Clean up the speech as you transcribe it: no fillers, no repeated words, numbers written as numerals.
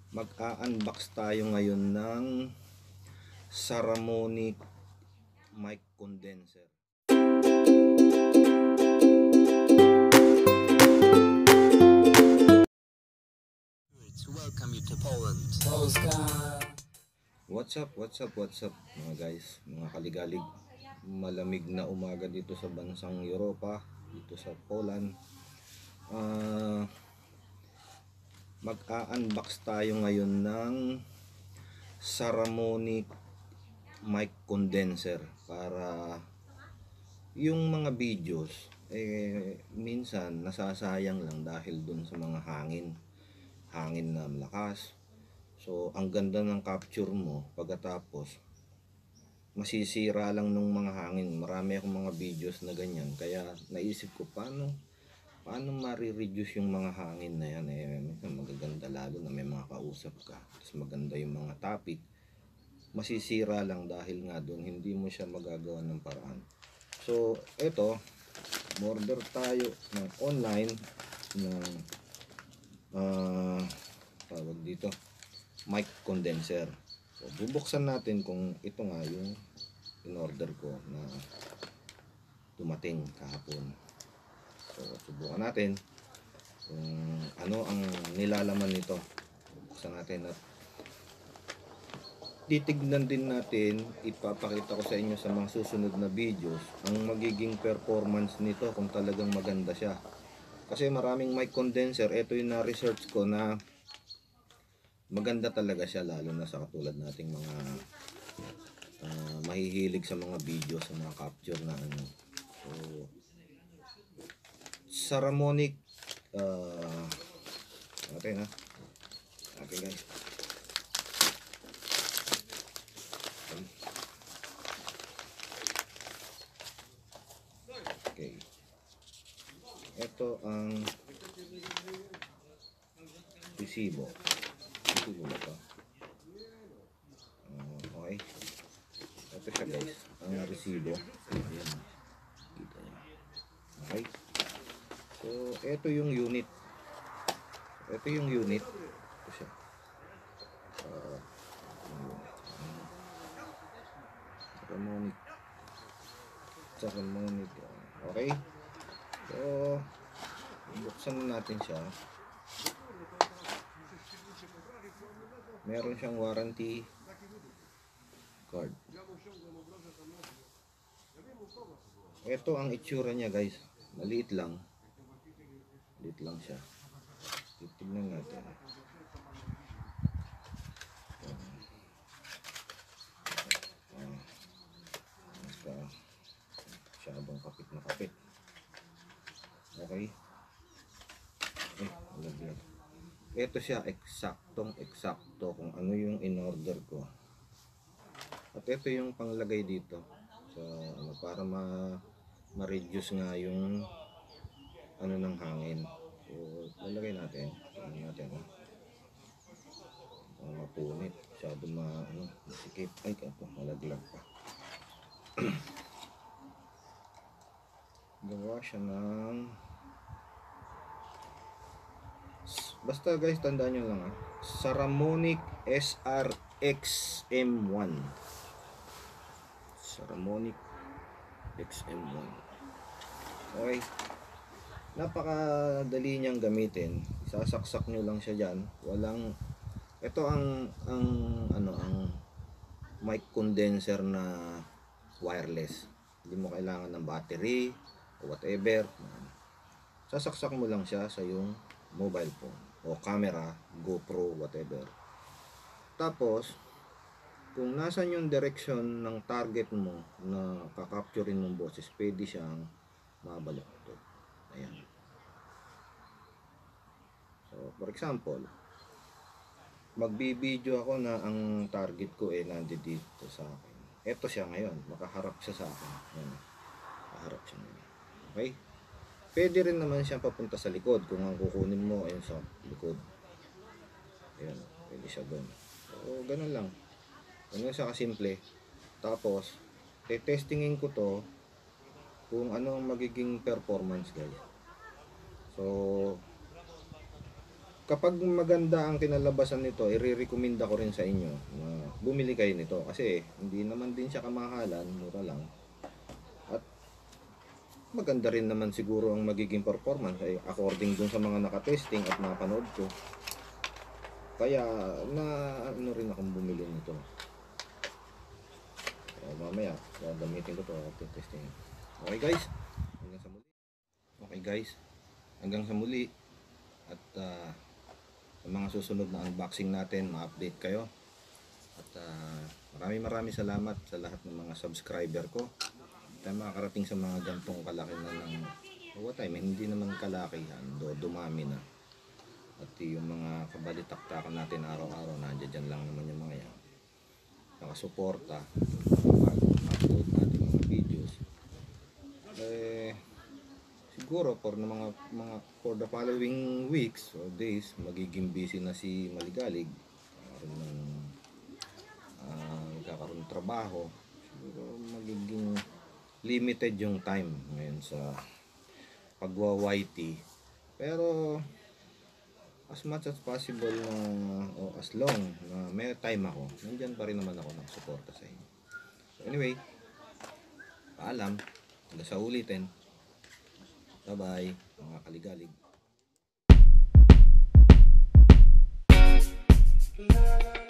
Mag-a-unbox tayo ngayon ng Saramonic mic condenser. Welcome you to Poland. What's up mga guys, mga kaligalig. Malamig na umaga dito sa bansang Europa, dito sa Poland. Mag-a-unbox tayo ngayon ng Saramonic mic condenser para yung mga videos minsan nasasayang lang dahil dun sa mga hangin na malakas. So ang ganda ng capture mo, pagkatapos masisira lang nung mga hangin. Marami akong mga videos na ganyan, kaya naisip ko paano ma-reduce yung mga hangin na yan. Magaganda, lalo na may mga kausap ka, tapos maganda yung mga topic, masisira lang dahil nga doon hindi mo siya magagawa ng paraan. So eto, order tayo ng online ng tawag dito, mic condenser. So bubuksan natin kung ito nga yung in-order ko na dumating kahapon. So subukan natin kung ano ang nilalaman nito. Buksan natin at titignan din natin, ipapakita ko sa inyo sa mga susunod na videos ang magiging performance nito, kung talagang maganda siya. Kasi maraming mic condenser, ito yung na-research ko na maganda talaga siya, lalo na sa katulad nating mga mahihilig sa mga video, sa mga capture na ano. So Saramonic okay guys, okay, ito ang resibo ba ito? Okay, ito siya guys, ang resibo. Ayan, kita niyo. Okay, so ito yung unit, ito siya. Saramonic. Okay, so buksan natin siya. Meron siyang warranty card. Ito ang itsura niya guys, maliit lang siya. Titignan natin. Masyadong kapit na kapit. Okay, malaglag. Ito siya, eksakto kung ano yung in-order ko. At ito yung panglagay dito sa para ma-reduce nga yung ano ng hangin. So lalagay natin, mapunit, masyado masikip. Ay, ito, malaglag pa. Gawa siya ng, basta guys, tandaan nyo lang Saramonic SR-XM1. Saramonic XM1. Okay, napakadali niyang gamitin. Sasaksak nyo lang siya dyan. Walang, ito ang mic condenser na wireless. Hindi mo kailangan ng battery o whatever. Sasaksak mo lang siya sa yung mobile phone o camera, GoPro, whatever. Tapos kung nasan yung direction ng target mo na kakapturin mong boses, pwede siyang mabaluktot. Ayan. So for example, magbibideo ako na ang target ko nandito sa akin. Ito siya ngayon, makaharap siya sa akin. Ayan. Makaharap siya ngayon. Okay? Pwede rin naman siyang papunta sa likod kung ang kukunin mo ayun sa likod. Ayan, pwede siya doon. So ganun lang. Ganun siya kasimple. Tapos testingin ko to kung ano ang magiging performance guys. So kapag maganda ang kinalabasan nito, i-recommenda ko rin sa inyo na bumili kayo nito kasi hindi naman din siya kamahalan, mura lang. At maganda rin naman siguro ang magiging performance ay according dun sa mga nakatesting at napanood ko. Kaya na ano rin akong bumili nito. Mamaya gagamitin ko to at testing. Okay guys, hanggang sa muli. Okay guys, hanggang sa muli. At sa mga susunod na unboxing natin, ma-update kayo. At maraming salamat sa lahat ng mga subscriber ko. At makakarating sa mga gantong kalaki na ng time, hindi naman kalaki yan, dumami na. At yung mga kabalitaktakan natin araw-araw, nandiyan lang naman yung mga yan. Nakasuporta, upload natin mga videos. Siguro for the following weeks or days, magiging busy na si Maligalig. Magkakaroon ng trabaho. Siguro magiging limited yung time ngayon sa pagwa-YT. Pero as much as possible na o as long na may time ako, nandiyan pa rin naman ako nagsuporta sa inyo. So anyway, paalam, hanggang sa ulitin. Bye bye mga kaligalig.